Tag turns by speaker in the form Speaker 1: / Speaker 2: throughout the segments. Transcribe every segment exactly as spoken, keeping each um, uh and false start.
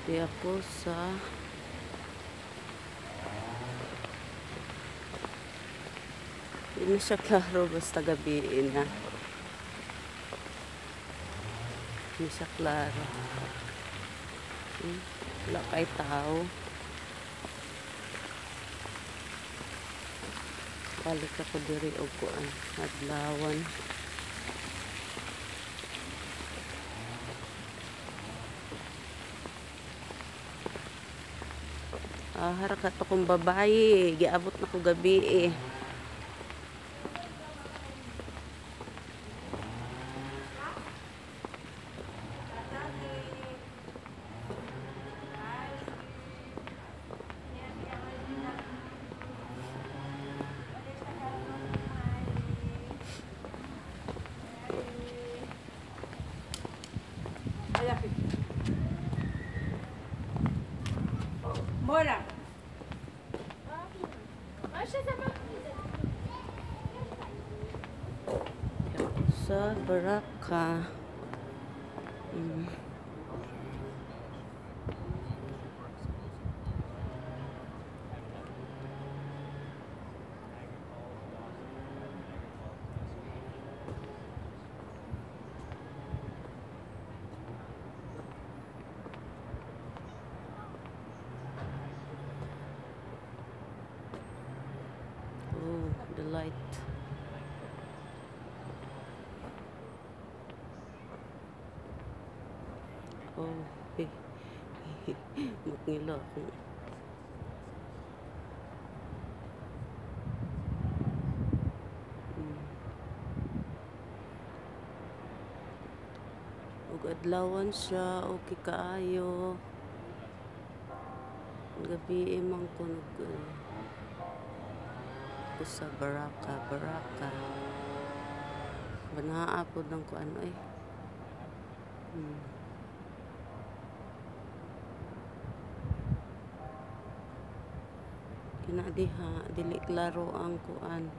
Speaker 1: Di ako sa hindi na siya klaro basta gabiin na. Hindi siya klaro. Hmm, wala kay tao. Balik ako diri og kuan adlawan. Ah, harakat akong babae. Giabot na ko gabi eh.
Speaker 2: Bora.
Speaker 1: Sa Baraka. Hmm. Oh, the light. Oh, eh. Magngilo ako. Hmm. Ug adlawan siya, okay kaayo. Gabi man ko nag ko sa Baraka, Baraka. Banaa po ng ko ano eh. Hmm. Kina diha, dili klaro ang kuan.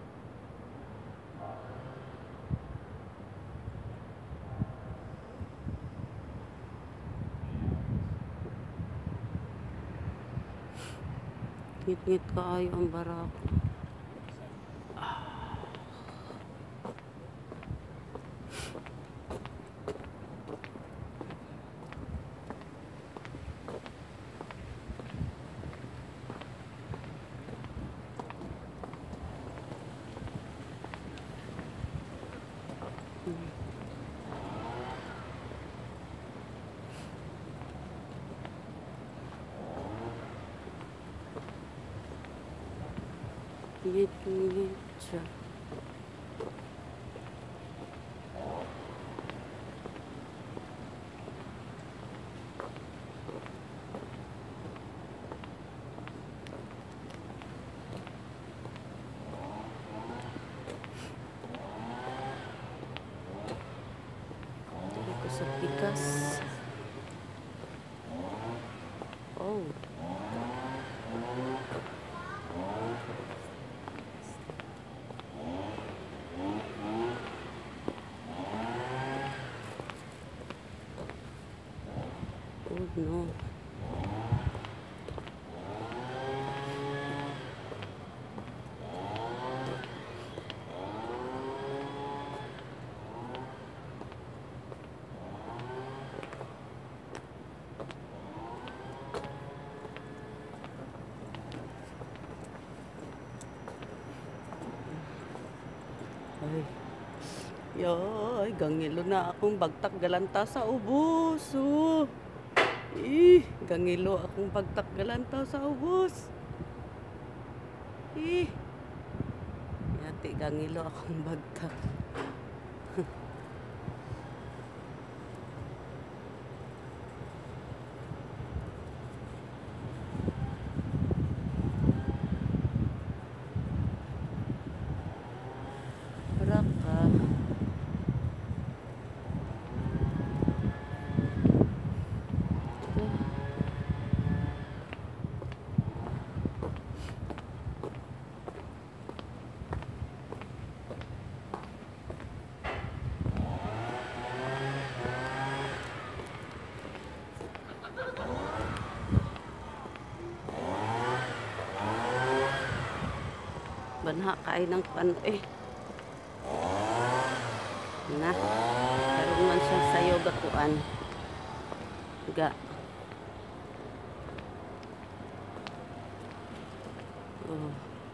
Speaker 1: Ngit-ngit kaayo ang Baraka. Ngit-ngit siya. Dili ko sa pikas. Oh. Oh no. Ay. Yoy, gangilo na akong bagtak galanta sa ubos. Oh. Ih, gangilo akong bagtak galanta sa ubos. Ih. Yati gangilo akong bagtak. Baraka. banha kaay ng ano eh. Na. Karon man siya sayo gakuan. Ga. Oh.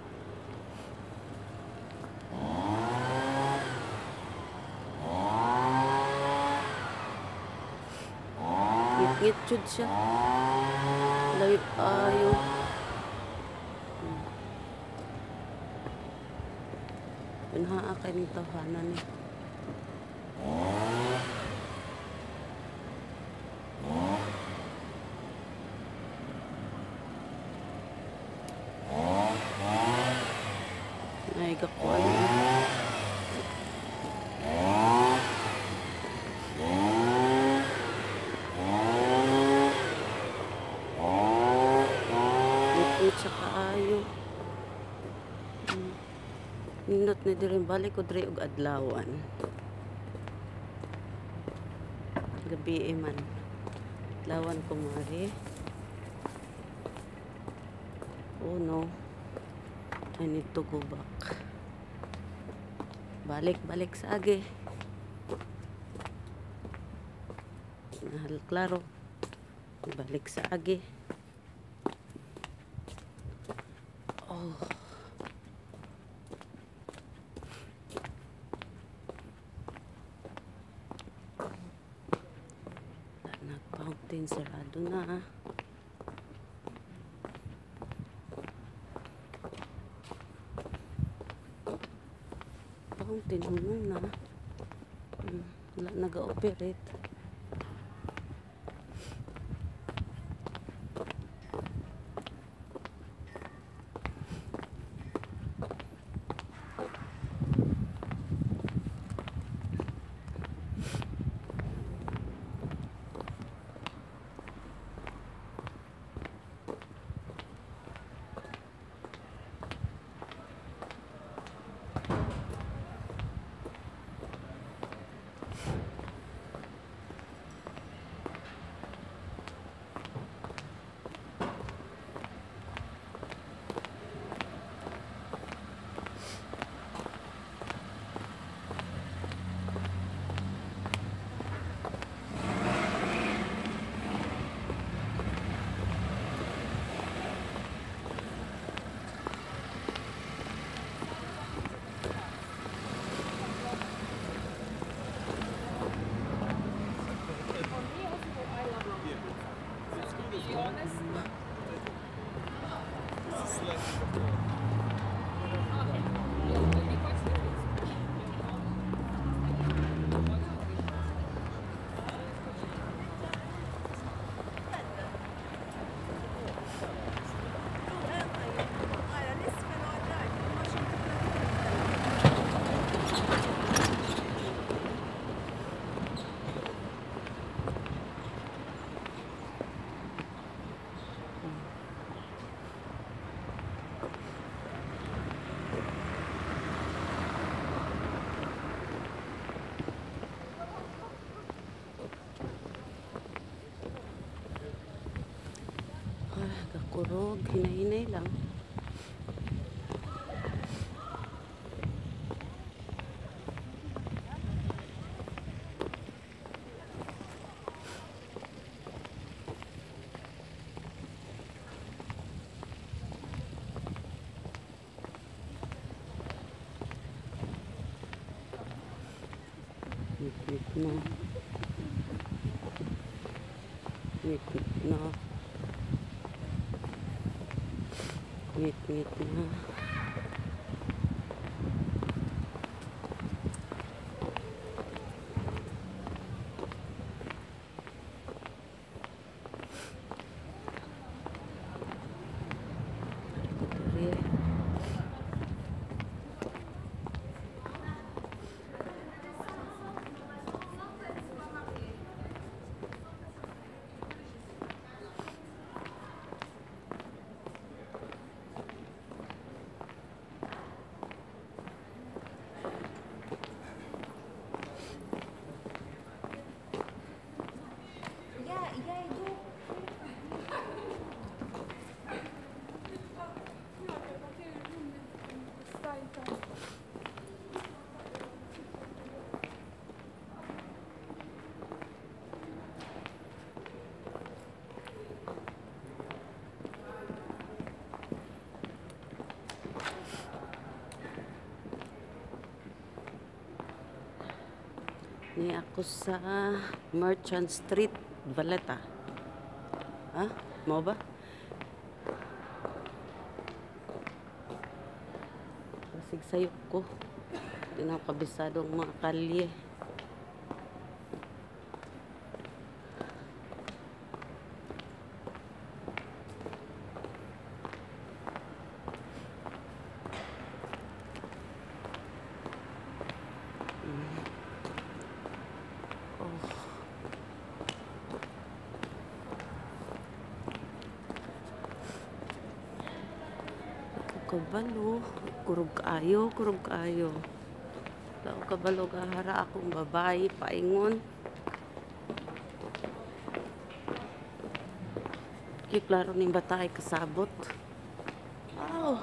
Speaker 1: Ngit-ngit jud siya. Layo ayo. Banha kay ni tahanan ni. Ay gakuan. Sa kaayo. Hmm. Nindot na diri balik ko diri og adlawan. Gabi eh man. Adlawan ko mari. Oh no. I need to go back. Balik balik sa agi. Nahal klaro. Balik sa agi. Oh. Nag-fountain sarado na. Fountain hunong na. Hmm, wala naga-operate. Kurog, hinay-hinay lang. Ngit-ngit na. Ngit-ngit na. Ngit-ngit na. Ani ako sa Merchant Street, Valeta. Ha? Mo ba? Kasig sayok ko. Di na ako kabisado ang mga kalye. Kabalo, kurog kaayo, kurog kaayo. Lao kabalo gahara akong babae paingon. Ki klaro ning batay kasabot. Wow.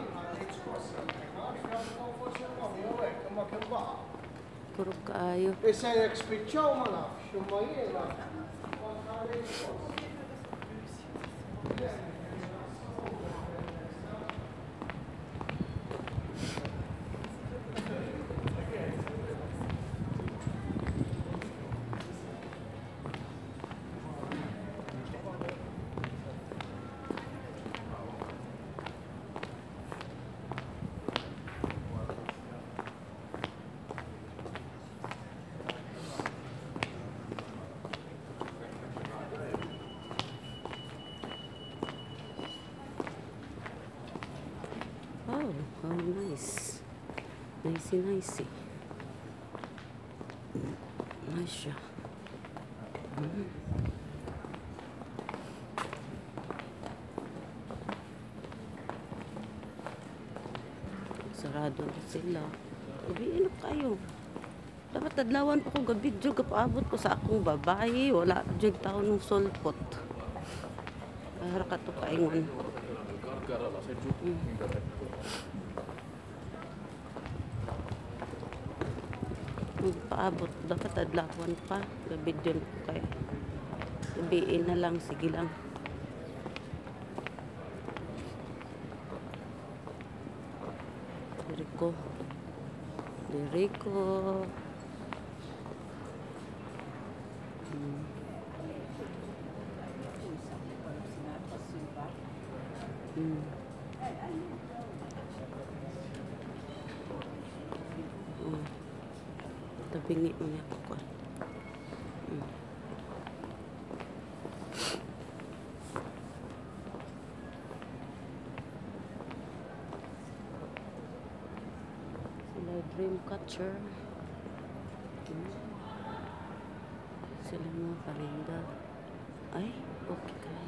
Speaker 1: Kurog kaayo.
Speaker 2: Essa é a expedição, mano. Chama aí, lá.
Speaker 1: Oh, how nice. Nice, nice. Nice siya. Mm. Sarado na sila. Gabiin na kayo. Dapat adlawan pa ko gabi jud kapaabot ko sa akong babae. Wala jud taon ng sulpot. Para ka to paingon. Mm. Paabot dapat adlawan pa gabi yun kay gabiin na lang, sige lang. Diri ko diri ko hmm. Hmm. Oh. Tabingi mo niya ako. Hmm. Sila dream catcher. Hmm. Sila mga parinda. Ay, okay kaya.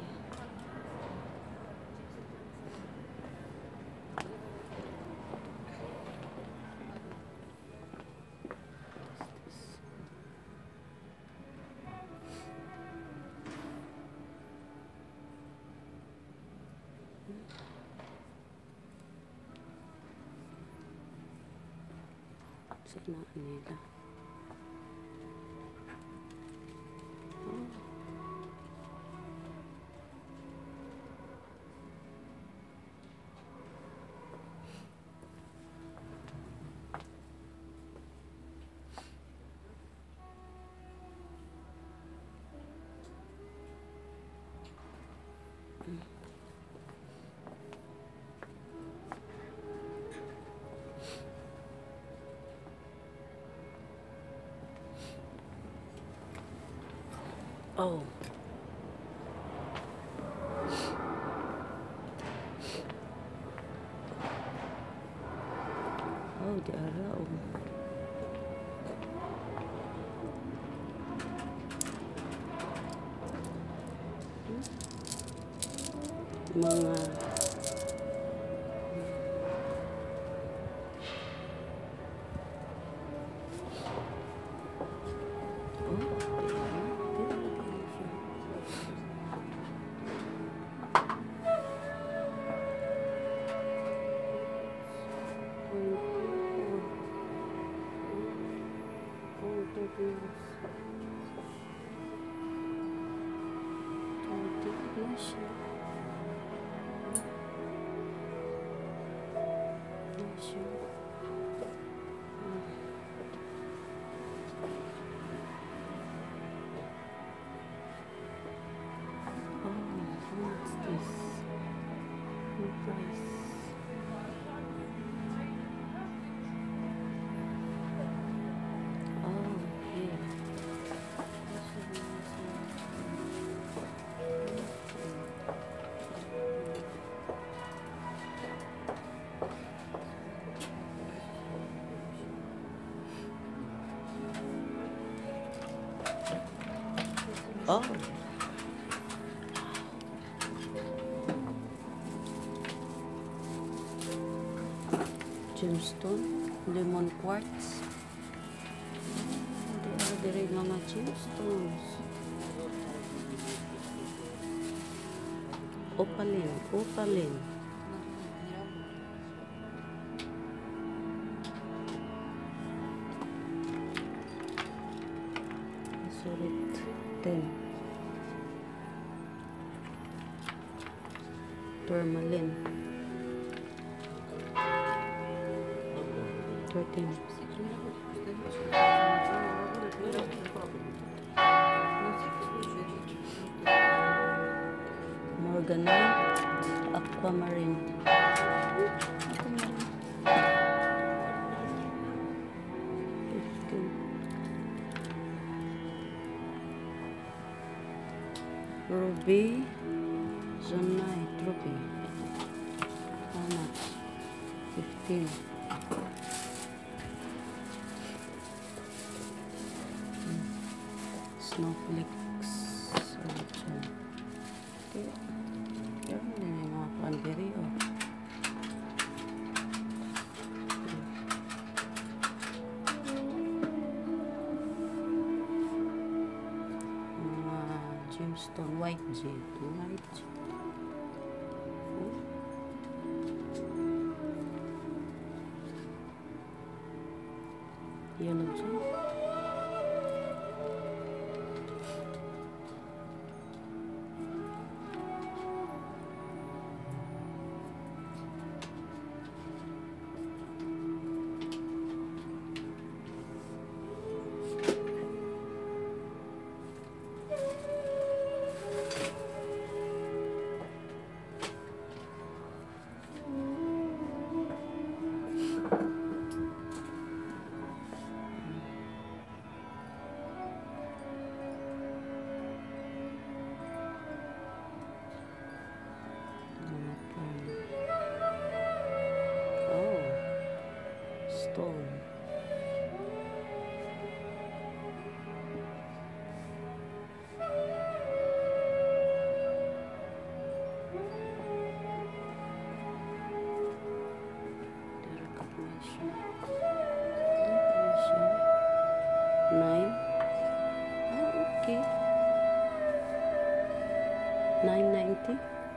Speaker 1: Sana nila. Oh. Mm. Oh. Oh, di araw. Mga Oh. Gemstone, lemon quartz. Hindi ako diri mga gemstones. Opaline, opaline. Solid ten. Tourmaline. thirteen. Morganite, aquamarine. fifteen. Ruby, zonite, ruby. How much? fifteen. Snowflakes. Okay. Pero hindi na yung mga cranberry, oh. Mga gemstone, white jade. White jade. Oh. Yellow jade. Stone. Nine. Ah, okay. Nine ninety.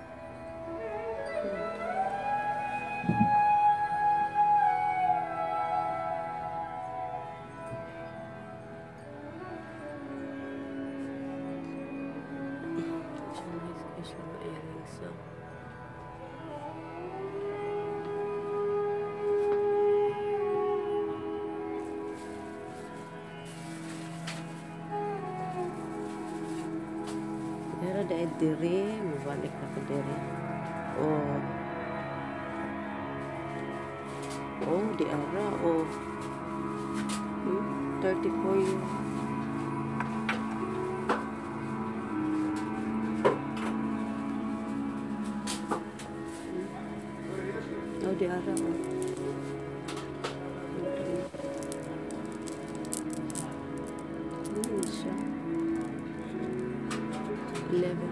Speaker 1: So pero dahil diri, mabalik ako diri. Oh. Oh, di ara. Oh. Hmm? thirty-four yun. Oh, di ara. Oh. Ano siya? eleven.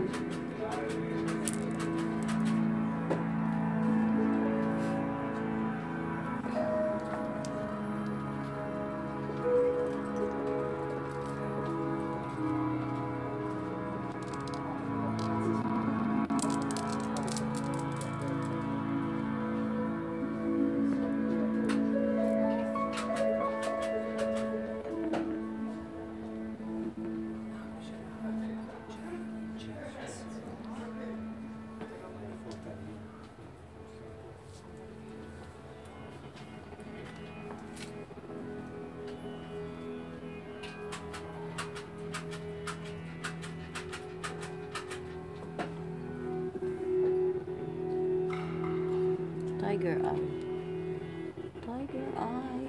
Speaker 1: Tiger eye. Tiger eye.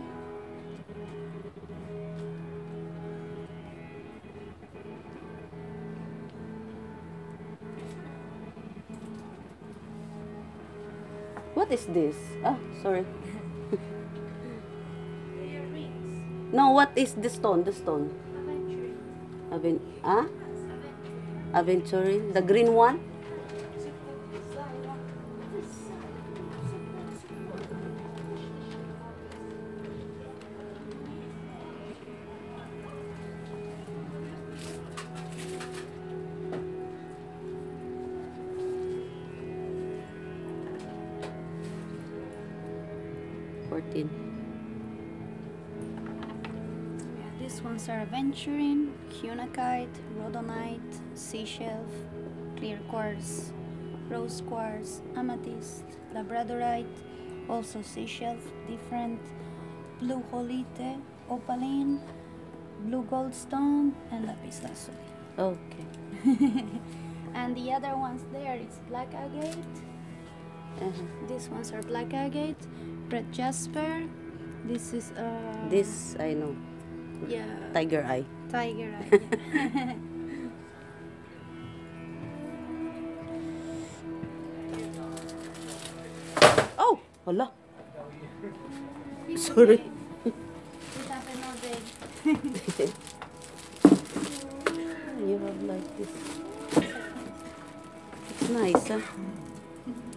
Speaker 1: What is this? Ah, sorry. No, what is the stone? The stone. Aven ah? Aventurine, the green one. fourteen.
Speaker 3: Yeah, these ones are Aventurine, Cunakite, Rhodonite, Seashell, Clear Quartz, Rose Quartz, Amethyst, Labradorite, also Seashell, different, Blue Holite, Opaline, Blue Goldstone, and Lapis Lazuli.
Speaker 1: Okay.
Speaker 3: And the other ones there is Black Agate.
Speaker 1: Uh-huh.
Speaker 3: These ones are Black Agate, Red Jasper. This is uh
Speaker 1: This I know.
Speaker 3: yeah,
Speaker 1: Tiger eye.
Speaker 3: Tiger Eye. Yeah.
Speaker 1: Oh, hala.
Speaker 3: It's
Speaker 1: Sorry.
Speaker 3: okay. It happened all day.
Speaker 1: You have like this. It's nice, huh?